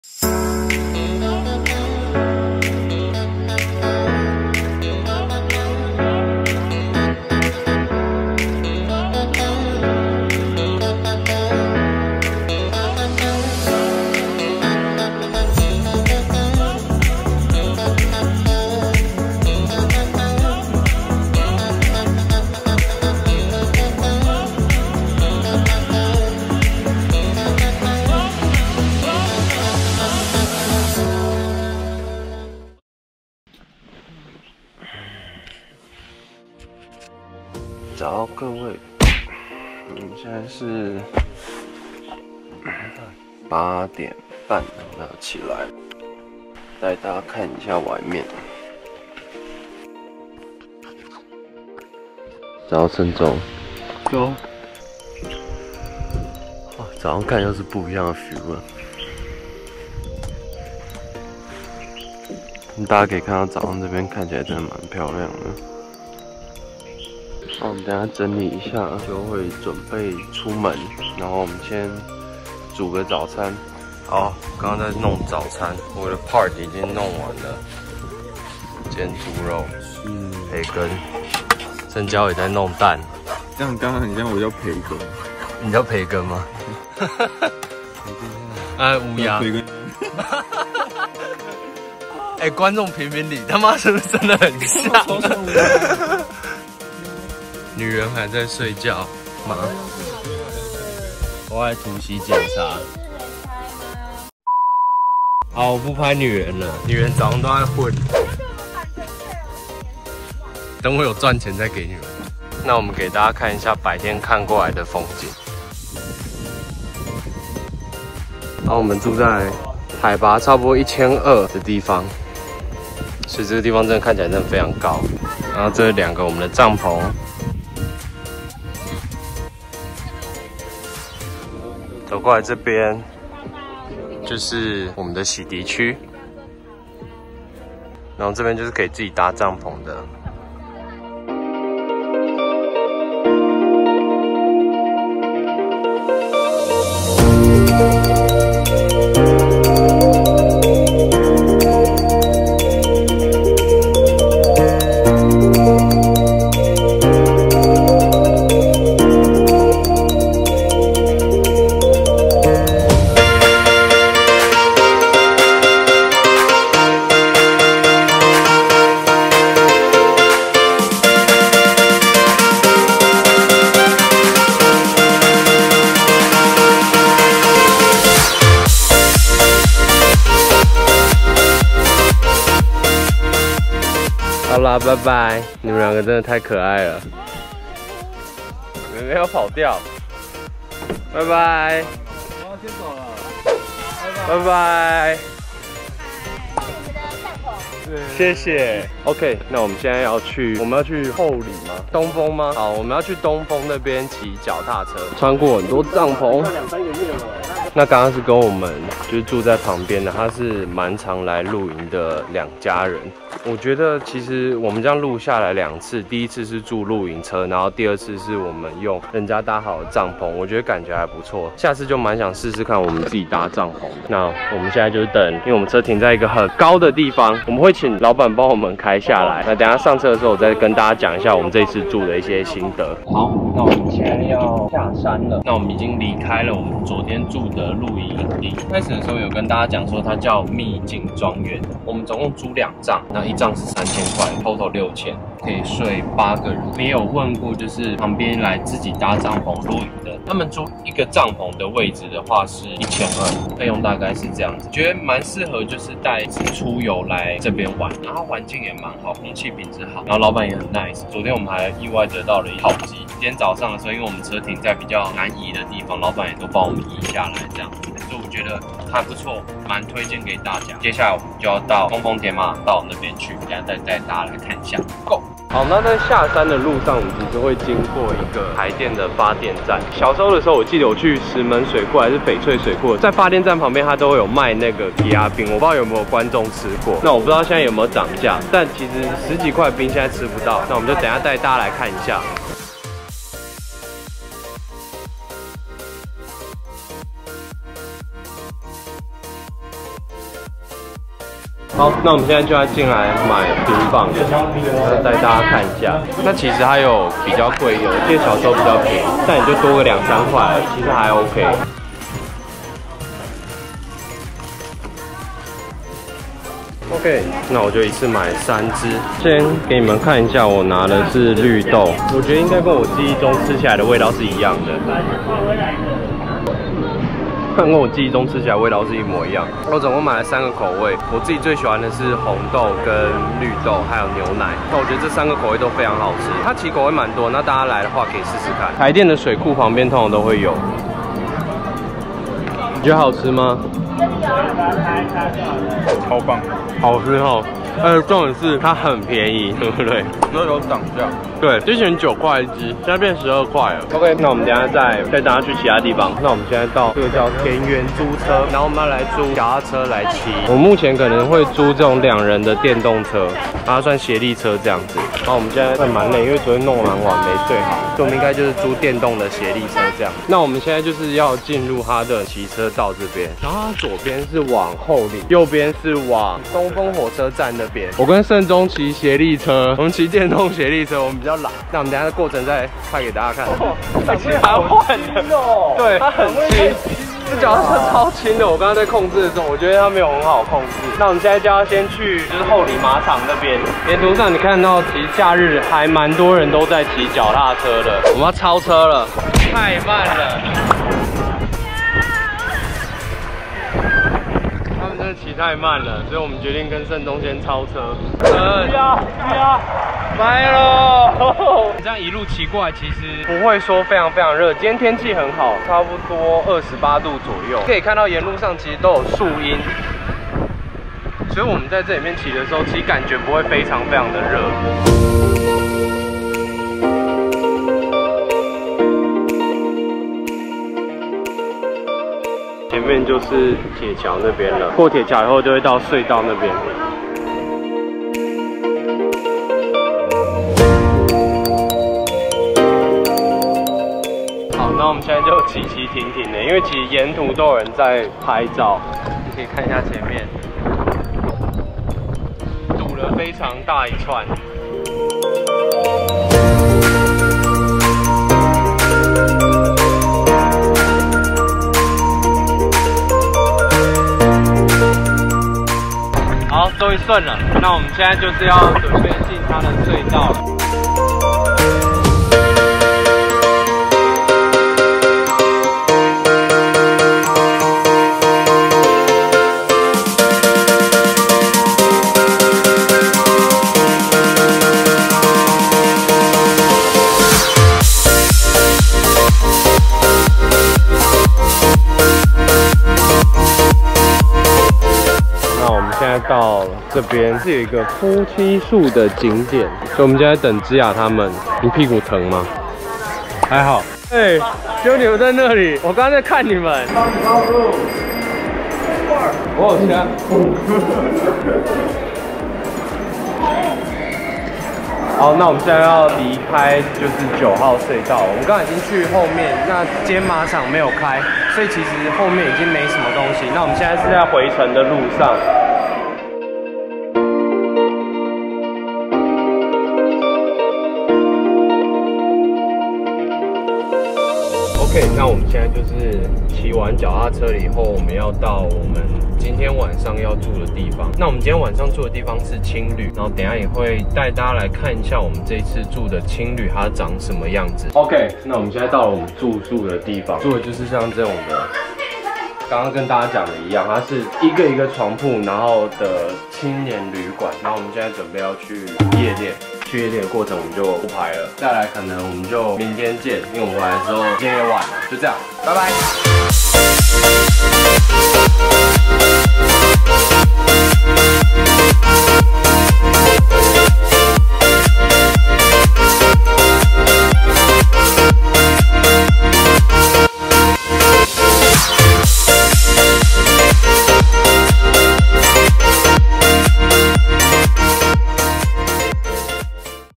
早，各位，我们现在是8点半，要起来，带大家看一下外面。早，陈总，有。哇，早上看又是不一样的 feel 了。大家可以看到早上这边看起来真的蛮漂亮的。 那我们等一下整理一下，就会准备出门。然后我们先煮个早餐。好，刚刚在弄早餐，我的 part 已经弄完了，煎猪肉，培根，郑娇也在弄蛋。 这样刚刚很像我叫培根， 你叫培根吗？哎，乌鸦。培根。哎，观众评评理，他妈是不是真的很像？女人还在睡觉吗？我在突袭检查。好，我不拍女人了，女人早上都在混。等我有赚钱再给你们。那我们给大家看一下白天看过来的风景。然后我们住在海拔差不多1200的地方，所以这个地方真的看起来真的非常高。然后这2个我们的帐篷。 走过来这边就是我们的洗涤区，然后这边就是可以自己搭帐篷的。好啦，拜拜！你们2个真的太可爱了，你们没有跑掉。拜拜！我要先走了，拜拜！谢谢。OK， 那我们现在要去，我们要去后里吗？东风吗？好，我们要去东风那边骑脚踏车，穿过很多帐篷。2、3个月了。那刚刚是跟我们就是住在旁边的，他是蛮常来露营的2家人。我觉得其实我们这样录下来2次，第一次是住露营车，然后第2次是我们用人家搭好的帐篷，我觉得感觉还不错。下次就蛮想试试看我们自己搭帐篷。那我们现在就是等，因为我们车停在一个很高的地方，我们会请老板帮我们开下来。那等一下上车的时候，我再跟大家讲一下我们这次住的一些心得。好，那我们现在要下山了。那我们已经离开了我们昨天住的露营营地。开始的时候有跟大家讲说它叫秘境庄园。我们总共租2帐，那1帐是3000块 ，total 6000，可以睡8个人。没有问过就是旁边来自己搭帐篷露营的，他们租一个帐篷的位置的话是1200，费用大概是这样子。觉得蛮适合就是带出游来这边玩，然后环境也蛮好，空气品质好，然后老板也很 nice。昨天我们还意外得到了一烤鸡。今天早上的时候，因为我们车停在比较难移的地方，老板也都帮我们移下来这样子，所以我觉得还不错，蛮推荐给大家。接下来我们就要到东风铁马道那边去，等一下再带大家来看一下。Go！ 好，那在下山的路上，我们其实会经过一个台电的发电站。小时候的时候，我记得我去石门水库还是翡翠水库，在发电站旁边，它都会有卖那个皮鸭冰，我不知道有没有观众吃过。那我不知道现在有没有涨价，但其实10几块冰现在吃不到。那我们就等一下带大家来看一下。 好，那我们现在就要进来买冰棒，带大家看一下。那其实还有比较贵的，我记得小时候比较便宜，但也就多个2、3块，其实还 OK。OK， 那我就一次买3只。先给你们看一下，我拿的是绿豆，我觉得应该跟我记忆中吃起来的味道是一样的。跟我记忆中吃起来味道是一模一样。我总共买了3个口味，我自己最喜欢的是红豆跟绿豆，还有牛奶。那我觉得这3个口味都非常好吃，它其实口味蛮多，那大家来的话可以试试看。台电的水库旁边通常都会有。你觉得好吃吗？ 超棒， 好吃哦。重点是它很便宜，对不对？ 都有涨价。 对，之前9块一只，现在变12块了。OK， 那我们等一下再带大家去其他地方。那我们现在到这个叫田园租车，然后我们要来租脚踏车来骑。我目前可能会租这种2人的电动车，它算协力车这样子。然后我们现在蛮累，因为昨天弄蛮晚没睡好，所以我们应该就是租电动的协力车这样。那我们现在就是要进入它的骑车道这边，然后它左边是往后里，右边是往东风火车站那边。我跟盛忠骑协力车，我们骑电动协力车，我们比较懒。那我们等一下的过程再拍给大家看。其实蛮缓的，对，它很轻。这脚踏车超轻的，我刚刚在控制的时候，我觉得它没有很好控制。那我们现在就要先去就是后里马场那边。沿途上你看到，其实假日还蛮多人都在骑脚踏车的。我们要超车了，太慢了。他们真的骑太慢了，所以我们决定跟盛东先超车。不要！拜喽！这样一路骑过来，其实不会说非常热。今天天气很好，差不多28度左右。可以看到沿路上其实都有树荫，所以我们在这里面骑的时候，其实感觉不会非常的热。前面就是铁桥那边了，过铁桥以后就会到隧道那边。好，那我们现在就骑停的，因为其实沿途都有人在拍照，你可以看一下前面，堵了非常大一串。好，终于顺了。那我们现在就是要准备进它的隧道了。现在到这边是有一个夫妻树的景点，所以我们现在等芝雅他们。你屁股疼吗？还好。哎，就你们在那里，我刚刚在看你们。我有枪。好，那我们现在要离开就是9号隧道。我们刚刚已经去后面，那今天马场没有开，所以其实后面已经没什么东西。那我们现在是在回程的路上。OK， 那我们现在就是骑完脚踏车了以后，我们要到我们今天晚上要住的地方。那我们今天晚上住的地方是青旅，然后等一下也会带大家来看一下我们这一次住的青旅它长什么样子。OK， 那我们现在到了我们住宿的地方，住的就是像这种的，刚刚跟大家讲的一样，它是一个床铺，然后的青年旅馆。然后我们现在准备要去夜店。去夜店的过程我们就不拍了，再来可能我们就明天见，因为我们回来的时候今天也晚了，就这样，拜拜。